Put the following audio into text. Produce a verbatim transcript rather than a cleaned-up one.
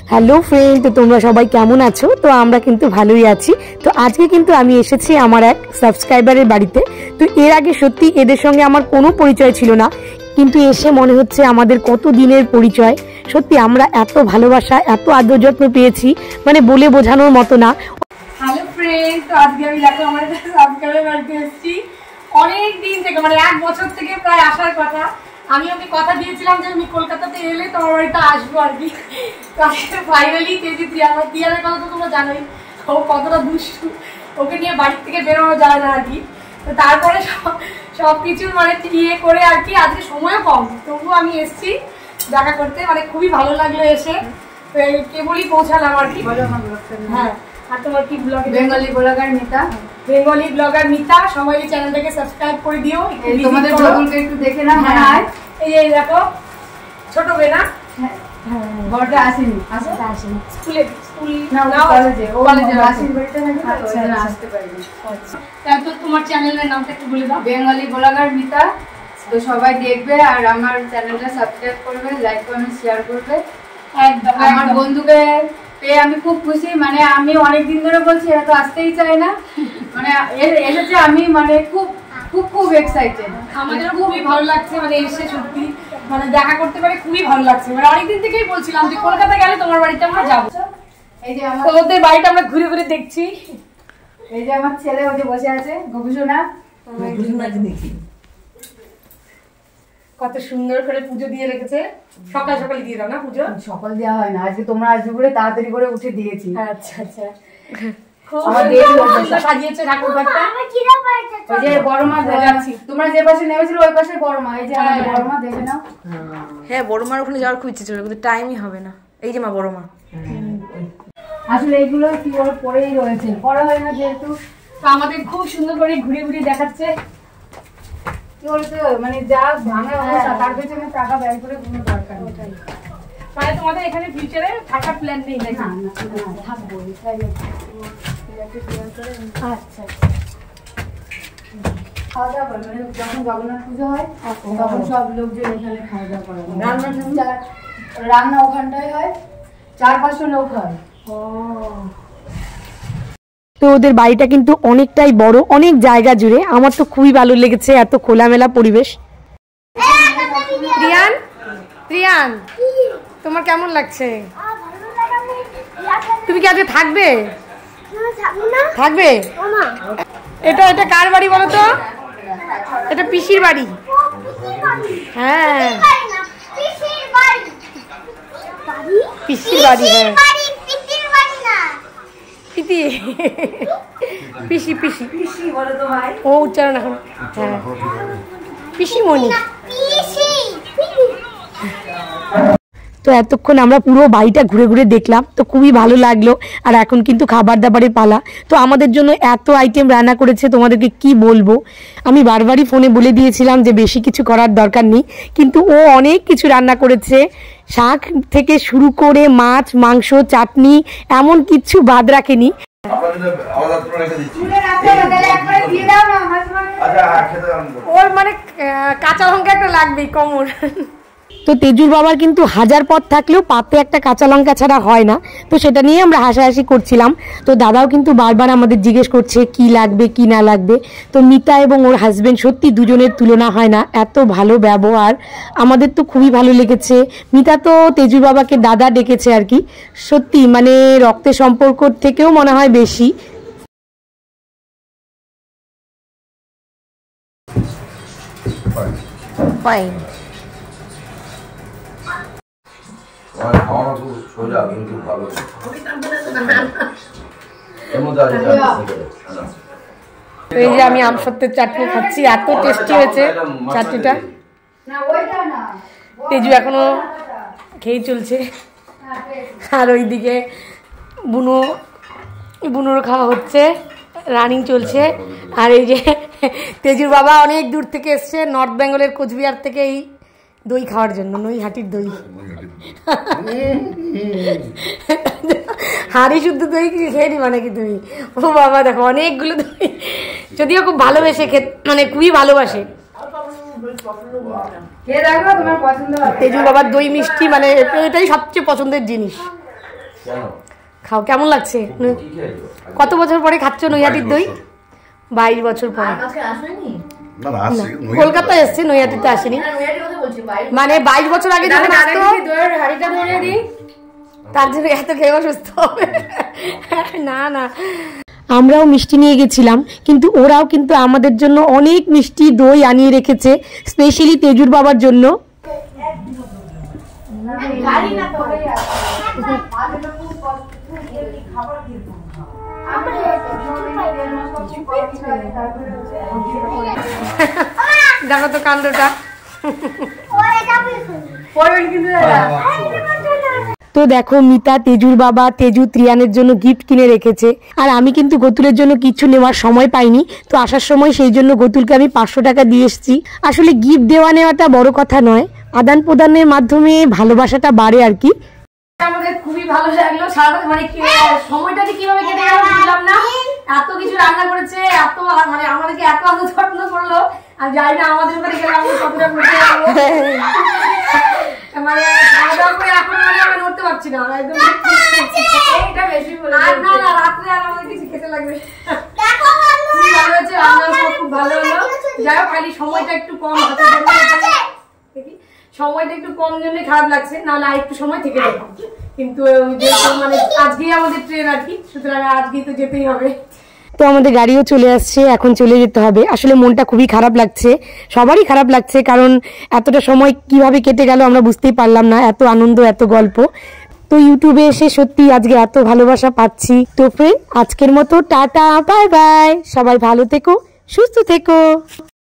Hello friend, তো তোমরা সবাই কেমন আছো? তো আমরা কিন্তু ভালোই আছি। তো আজকে কিন্তু আমি এসেছি আমার এক সাবস্ক্রাইবারের বাড়িতে। তো এর আগে সত্যি এদের সঙ্গে আমার কোনো পরিচয় ছিল না, কিন্তু এসে মনে হচ্ছে আমাদের কত দিনের পরিচয়। সত্যি আমরা এত ভালোবাসা, এত আদর যত্ন পেয়েছি, মানে বলে বোঝানোর মতো না। হ্যালো ফ্রেন্ড, তো আজকে আমি দেখো আমার সাবস্ক্রাইবারের বাড়িতে এসেছি। অনেক দিন থেকে, মানে এক বছর থেকে প্রায় আসার কথা। আমি ওকে কথা দিয়েছিলাম যে আমি কলকাতাতে এলে তোমার বাড়িতে আসবো আর কি। ফাইনালি তেজি তিয়ার তিয়ারের কথা তো তোমরা জানোই, ও কতটা দুষ্টু, ওকে নিয়ে বাড়ির থেকে বেরোনো যায় না আর কি। তো তারপরে সব কিছু মানে ইয়ে করে আর কি, আজকে সময়ও কম, তবুও আমি এসেছি দেখা করতে। মানে খুবই ভালো লাগলো এসে, তো কেবলই পৌঁছালাম আর কি। হ্যাঁ, আর তোমার কি blog? Bengali blogger Mita. Bengali blogger Mita, সবাই এই চ্যানেলটাকে সাবস্ক্রাইব করে দিও। তোমাদের ব্লগগুলো একটু দেখে নাও। হ্যাঁ, এই এই দেখো ছোট বেনা, হ্যাঁ বড়টা আসেনি, আসলে আসেনি স্কুলে, স্কুল না কলেজে, ও কলেজে আসেনি, বাড়িতে নাকি আচ্ছা আসতে পারিনি। আচ্ছা, তো তোমার চ্যানেলের নামটা একটু বলে দাও। Bengali blogger Mita. তো সবাই দেখবে আর আমার চ্যানেলটা সাবস্ক্রাইব করবে, লাইক কমেন্ট শেয়ার করবে। একদম, আমার বন্ধুকে পেয়ে আমি খুব খুশি। মানে আমি অনেকদিন ধরে বলছি, এরা তো আসতেই চায় না, মানে এসেছে, আমি মানে খুব খুব খুব এক্সাইটেড। আমাদের খুবই ভালো লাগছে, মানে এসে সত্যি মানে দেখা করতে পারে খুবই ভালো লাগছে। মানে অনেকদিন থেকেই বলছিলাম যে কলকাতা গেলে তোমার বাড়িতে আমরা যাবো। এই যে আমার ওদের বাড়িটা আমরা ঘুরে ঘুরে দেখছি। এই যে আমার ছেলে ওই যে বসে আছে, গবেষণা দেখি কত সুন্দর করে পুজো দিয়ে রেখেছে। সকাল সকাল দিয়ে দাও না পুজো? সকাল দেওয়া হয় না, আজকে তোমরা আসবে বলে তাড়াতাড়ি করে উঠে দিয়েছি। আচ্ছা আচ্ছা, সাজিয়েছে ঠাকুর ঘরটা। ওই যে বড় মা যাচ্ছি, তোমরা যে পাশে নেমেছিল ওই পাশে বড় মা। এই যে বড় মা, দেখে নাও। হ্যাঁ, বড় মার ওখানে যাওয়ার খুব ইচ্ছে ছিল, কিন্তু টাইমই হবে না। এই যে মা, বড় মা। আসলে এইগুলো কি ওর পরেই রয়েছে, পরে হয় না যেহেতু। তো আমাদের খুব সুন্দর করে ঘুরে ঘুরে দেখাচ্ছে। কি বলতো, মানে যা ভাঙা অবস্থা, তার পেছনে টাকা ব্যয় করে কোনো দরকার নেই। মানে তোমাদের এখানে ফিউচারে থাকার প্ল্যান নেই? না না না, থাকবো। আচ্ছা, খাওয়া দাওয়া করে, মানে যখন জগন্নাথ পুজো হয় তখন সব লোকজন এখানে খাওয়া দাওয়া করে। রান্না রান্না ওখানটায় হয়, চার পাঁচশো লোক হয়। তো ওদের বাড়িটা কিন্তু অনেকটাই বড়, অনেক জায়গা জুড়ে। আমার তো খুবই ভালো লেগেছে, এত খোলামেলা পরিবেশ। প্রিয়ান, প্রিয়ান তোমার কেমন লাগছে? তুমি কি আজকে থাকবে? থাকবে? এটা এটা কার বাড়ি বলো তো? এটা পিসির বাড়ি। হ্যাঁ, পিসির বাড়ি। হ্যাঁ, পিসি পিসি পিসি পিসি বলো তো ভাই, ও উচ্চারণ এখন। হ্যাঁ, পিসিমণি। তো এতক্ষণ আমরা পুরো বাড়িটা ঘুরে ঘুরে দেখলাম, তো খুবই ভালো লাগলো। আর এখন কিন্তু খাবার দাবারের পালা। তো আমাদের জন্য এত আইটেম রান্না করেছে, তোমাদেরকে কি বলবো। আমি বারবারই ফোনে বলে দিয়েছিলাম যে বেশি কিছু করার দরকার নেই, কিন্তু ও অনেক কিছু রান্না করেছে। শাক থেকে শুরু করে মাছ, মাংস, চাটনি, এমন কিছু বাদ রাখেনি। ওর মানে কাঁচা লঙ্কা একটা লাগবেই কমন। তো তেজুর বাবার কিন্তু হাজার পথ থাকলেও পাতে একটা কাঁচা লঙ্কা ছাড়া হয় না। তো সেটা নিয়ে আমরা হাসাহাসি করছিলাম। তো দাদাও কিন্তু বারবার আমাদের জিজ্ঞেস করছে কি লাগবে কি না লাগবে। তো মিতা এবং ওর হাজবেন্ড সত্যি দুজনের তুলনা হয় না, এত ভালো ব্যবহার। আমাদের তো খুবই ভালো লেগেছে। মিতা তো তেজুর বাবাকে দাদা ডেকেছে আর কি। সত্যি মানে রক্তের সম্পর্ক থেকেও মনে হয় বেশি। ফাইন। এই যে আমি আম সত্যের চাটনি খাচ্ছি, এত টেস্টি হয়েছে চাটনিটা। তেজু এখনো খেয়ে চলছে, আর ওইদিকে বুনো বুনোর খাওয়া হচ্ছে, রানিং চলছে। আর এই যে তেজুর বাবা অনেক দূর থেকে এসছে, নর্থ বেঙ্গলের কোচবিহার থেকে, এই দই খাওয়ার জন্য, নৈহাটির দই। হাড়ি শুদ্ধ দই কি খেয়ে নিবা নাকি তুমি? ও বাবা, দেখো অনেকগুলো দই, যদিও খুব ভালোবেসে খেতে, মানে খুবই ভালোবাসে। তেজুর বাবার দই মিষ্টি মানে এটাই সবচেয়ে পছন্দের জিনিস। খাও, কেমন লাগছে? কত বছর পরে খাচ্ছ নৈহাটির দই? বাইশ বছর পরে। কলকাতায় এসছে, নৈহাটিতে আসেনি। মানে বাইশ বছর আগে যখন আসতো তার জন্য এত খেয়ে অসুস্থ হবে। না না, আমরাও মিষ্টি নিয়ে গেছিলাম, কিন্তু ওরাও কিন্তু আমাদের জন্য অনেক মিষ্টি দই আনিয়ে রেখেছে, স্পেশালি তেজুর বাবার জন্য। দেখো তো কাণ্ডটা। তো দেখো মিতা তেজুর বাবা তেজু ত্রিয়ানের জন্য গিফট কিনে রেখেছে, আর আমি কিন্তু গতুলের জন্য কিছু নেওয়ার সময় পাইনি। তো আসার সময় সেই জন্য গতুলকে আমি পাঁচশো টাকা দিয়ে এসেছি। আসলে গিফট দেওয়া নেওয়াটা বড় কথা নয়, আদান প্রদানের মাধ্যমে ভালোবাসাটা বাড়ে আর কি। আমাদের খুবই ভালো লাগলো, সারা মানে সময়টা যে কিভাবে কেটে গেল বুঝলাম না। এত কিছু রান্না করেছে, এত মানে আমাদেরকে এত আদর যত্ন করলো, আমি জানি না আমাদের উপরে গেলে আমি কতটা করতে পারবো। মানে খাওয়া দাওয়া করে এখন মানে আমি নড়তে পারছি না একদম। এটা বেশি বলে না না, রাত্রে আর আমাদের কিছু খেতে লাগবে। খুব ভালো হয়েছে, রান্না সব খুব ভালো হলো। যাই হোক, খালি সময়টা একটু কম হাতে দেখি, সময়টা একটু কম জন্য খারাপ লাগছে, নাহলে আর একটু সময় থেকে যেতাম। কিন্তু মানে আজকেই আমাদের ট্রেন আর কি, সুতরাং আজকেই তো যেতেই হবে। তো আমাদের গাড়িও চলে আসছে, এখন চলে যেতে হবে। আসলে মনটা খুবই খারাপ লাগছে, সবারই খারাপ লাগছে, কারণ এতটা সময় কিভাবে কেটে গেল আমরা বুঝতেই পারলাম না। এত আনন্দ, এত গল্প। তো ইউটিউবে এসে সত্যি আজকে এত ভালোবাসা পাচ্ছি। তো ফ্রেন্ড, আজকের মতো টাটা, বাই বাই। সবাই ভালো থেকো, সুস্থ থেকো।